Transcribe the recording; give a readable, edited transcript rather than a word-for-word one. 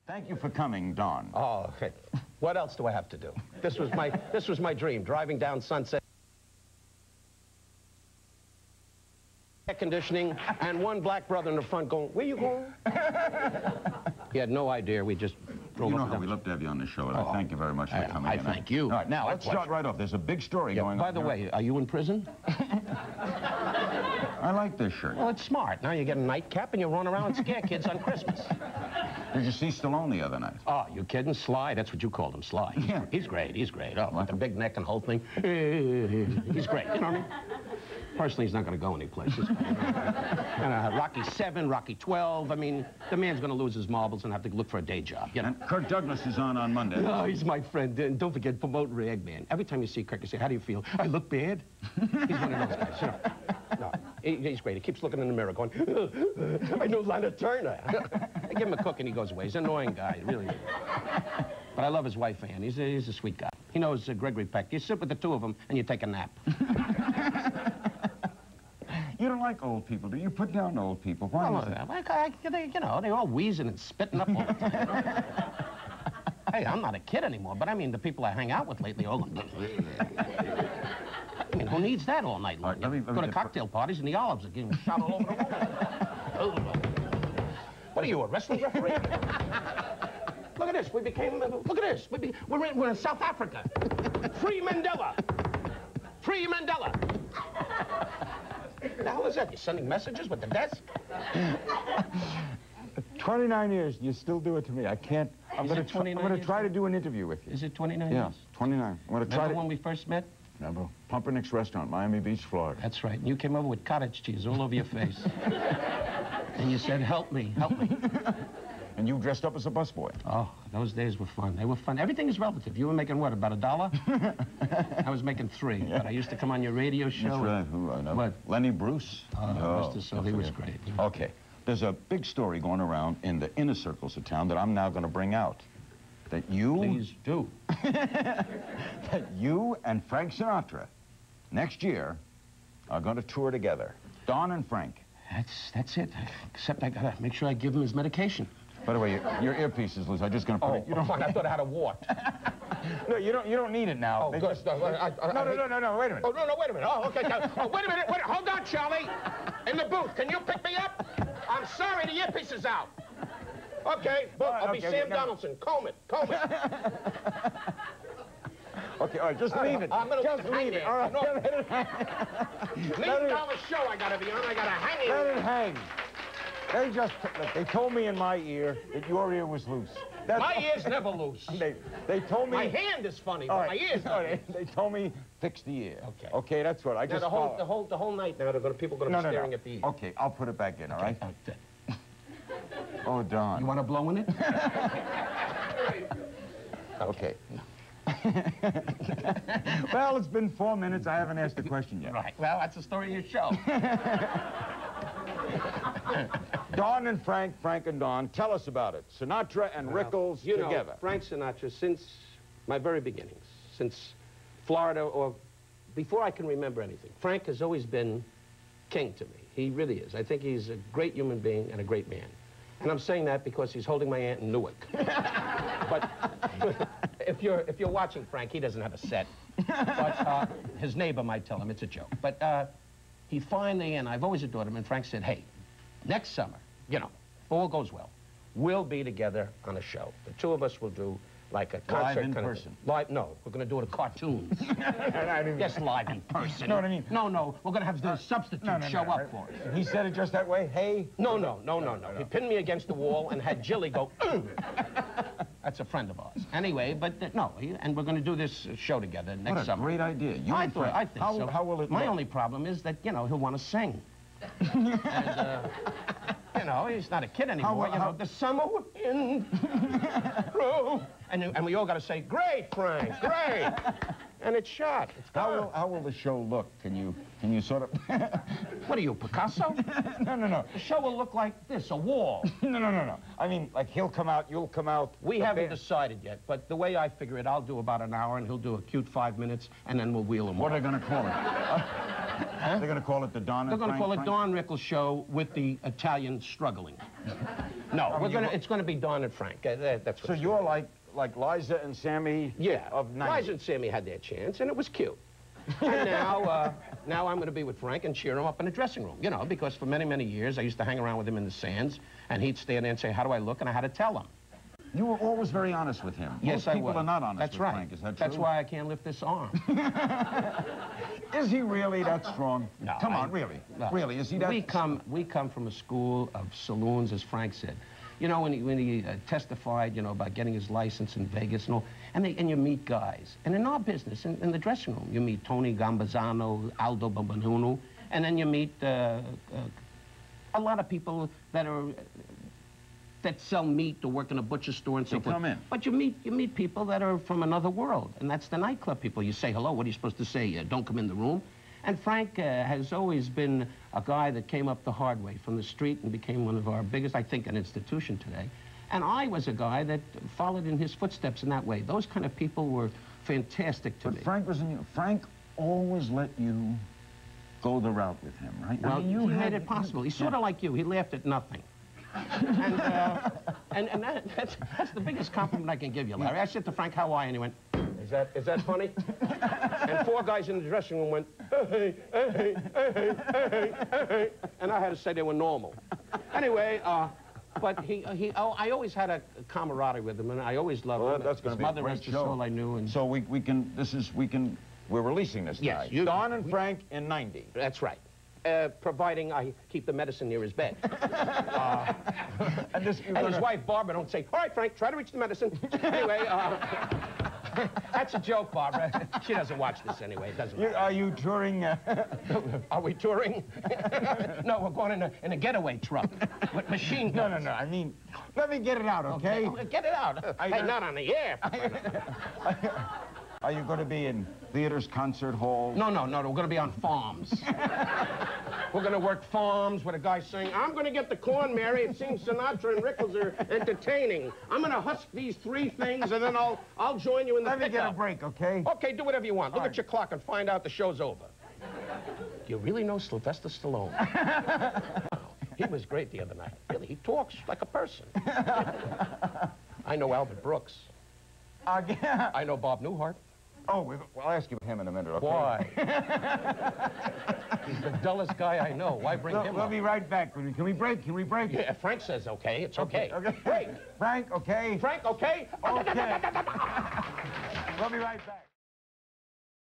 Thank you for coming, Don. Oh, okay. What else do I have to do? This was my dream, driving down Sunset. Air conditioning, and one black brother in the front going, "Where you going?" He had no idea. We just drove You know up how we love to have you on the show, and I thank you very much for coming. I thank you. All right, now let's start right off. There's a big story going on. By the way, are you in prison? I like this shirt. Well, it's smart. Now you get a nightcap and you run around and scare kids on Christmas. Did you see Stallone the other night? Oh, you kidding? Sly, that's what you called him, Sly. Yeah. He's great, he's great. Oh, with the big neck and whole thing. He's great, you know what I mean? Personally, he's not going to go any places. Rocky 7, Rocky 12. I mean, the man's going to lose his marbles and have to look for a day job, you know? And Kirk Douglas is on Monday. Oh, he's my friend. And don't forget, promote Ragman. Every time you see Kirk, you say, "How do you feel?" "I look bad." He's one of those guys, you know. No, he's great. He keeps looking in the mirror going, "I know Lana Turner." I give him a cook and he goes away. He's an annoying guy, really. But I love his wife, Ann. He's a sweet guy. He knows Gregory Peck. You sit with the two of them and you take a nap. You don't like old people, do you? Put down old people. Why is that? You know, they're all wheezing and spitting up all the time. Hey, I'm not a kid anymore, but I mean, the people I hang out with lately, all I mean, who needs that all night long? All right, Go to cocktail parties and the olives are getting shot all over the wall. What are you, a wrestling referee? Look at this. We became, look at this. We're in South Africa. Free Mandela. Free Mandela. What the hell is that? You're sending messages with the desk? 29 years, you still do it to me. I can't. I'm going to try to do an interview with you. Is it 29 Yeah, years? 29. I'm going to try Remember when we first met? Remember? Pumpernicks Restaurant, Miami Beach, Florida. That's right. And you came over with cottage cheese all over your face. And you said, "Help me, help me." And you dressed up as a busboy. Oh, those days were fun. They were fun. Everything is relative. You were making what, about $1? I was making $3. Yeah. But I used to come on your radio show. That's right. Who I know? What? Lenny Bruce. Mr. So he was great. Okay. There's a big story going around in the inner circles of town that I'm now going to bring out. That you... Please do. that you and Frank Sinatra, next year, are going to tour together. Don and Frank. That's it. Except I got to make sure I give him his medication. By the way, your earpiece is loose. I'm just going to put it... You don't mind. I thought I had a wart. No, you don't need it now. Oh, good. Just... No, wait a minute. Oh, no, wait a minute. Oh, okay. Oh, wait a minute. Hold on, Charlie. In the booth. Can you pick me up? I'm sorry, the earpiece is out. Okay, booth. I'll be Sam Donaldson. Comb it. Okay, all right, just leave it. I'm going to leave it. All right. $1,000,000 show I got to be on. I got to hang it. Let it hang. They told me in my ear that your ear was loose. My ear's never loose. They told me... My hand is funny, but my ear's not. They told me fix the ear. Okay. Okay, that's what I just... The whole night now, people are going to be staring at the ear. Okay, I'll put it back in, all right? Oh, Don. You want to blow in it? Okay. Well, it's been 4 minutes. I haven't asked a question yet. Right. Well, that's the story of your show. Don and Frank and Don, tell us about it. Sinatra and Rickles together. Know, Frank Sinatra, since my very beginnings, since Florida, or before I can remember anything, Frank has always been king to me. He really is. I think he's a great human being and a great man. And I'm saying that because he's holding my aunt in Newark. But if you're watching Frank, he doesn't have a set. But his neighbor might tell him it's a joke. But he finally, and I've always adored him, and Frank said, "Hey, next summer, you know, if all goes well, we'll be together on a show. The two of us will do like a concert. Live in person? Live, no, we're going to do it a cartoon. Yes, live in person. You know what I mean? No, we're going to have the substitute show up for us. He said it just that way? Hey? No. He pinned me against the wall and had Jilly go, That's a friend of ours. Anyway, but no, and we're going to do this show together next summer. What a great idea. I think so. How will it My look? only problem is that, you know, he'll want to sing. And, you know, he's not a kid anymore. You know, the summer wind. And we all got to say, "Great, Frank, great." And it's shot. It's done. How will the show look? Can you sort of... What are you, Picasso? No. The show will look like this, a wall. No. I mean, like he'll come out, you'll come out. We haven't decided yet, but the way I figure it, I'll do about an hour, and he'll do a cute 5 minutes, and then we'll wheel him. What are they going to call it? They're going to call it the Don and Frank? They're going to call it Don Rickles Show with the Italian struggling. No, it's gonna be Don and Frank. That's what. So you're like Liza and Sammy. Yeah. Of 90. Liza and Sammy had their chance, and it was cute. And now I'm going to be with Frank and cheer him up in the dressing room, you know, because for many, many years I used to hang around with him in the stands, and he'd stand there and say, how do I look? And I had to tell him. You were always very honest with him. Yes, Most I people was. are not honest That's with right. Frank. Is that true? That's why I can't lift this arm. Is he really that strong? No. Come on, really? No. Really, is he that... We come from a school of saloons, as Frank said. You know, when he testified, you know, about getting his license in Vegas and all, and you meet guys. And in our business, in the dressing room, you meet Tony Gambazano, Aldo Bambanunu, and then you meet a lot of people that sell meat or work in a butcher store and so forth. Come in. But you meet people that are from another world, and that's the nightclub people. You say hello. What are you supposed to say? Don't come in the room. And Frank has always been a guy that came up the hard way from the street and became one of our biggest, I think, an institution today. And I was a guy that followed in his footsteps in that way. Those kind of people were fantastic to me. But Frank always let you go the route with him, right? Well, I mean, you made it possible. He's sort of like you. He laughed at nothing. and that's the biggest compliment I can give you, Larry. I said to Frank, how are you? And he went, is that funny? And 4 guys in the dressing room went, hey, hey, hey, hey, hey, hey, and I had to say they were normal. Anyway, but I always had a camaraderie with him, and I always loved him. That's going to be His mother a great was the show. soul I knew. And so we're releasing this yes, guy. Don and Frank in 90. That's right. Providing I keep the medicine near his bed. And his wife, Barbara, don't say, all right, Frank, try to reach the medicine. Anyway, that's a joke, Barbara. She doesn't watch this anyway. It doesn't matter. Are you touring? Are we touring? No, we're going in a getaway truck with machine guns. No. I mean, let me get it out, okay? Get it out. Hey, not on the air. Are you going to be in theaters, concert halls? No. We're going to be on farms. We're going to work farms with a guy saying, I'm going to get the corn, Mary. It seems Sinatra and Rickles are entertaining. I'm going to husk these 3 things, and then I'll join you in the Let me get a break, okay? Okay, do whatever you want. Look at your clock and find out the show's over. You really know Sylvester Stallone? He was great the other night. Really, he talks like a person. I know Albert Brooks. I know Bob Newhart. Oh, I'll ask you him in a minute, okay? Why? He's the dullest guy I know. Why bring him up? We'll be right back. Can we break? Yeah, Frank says okay. It's okay. Okay. Break. Frank, okay? Frank, okay? Okay. We'll be right back.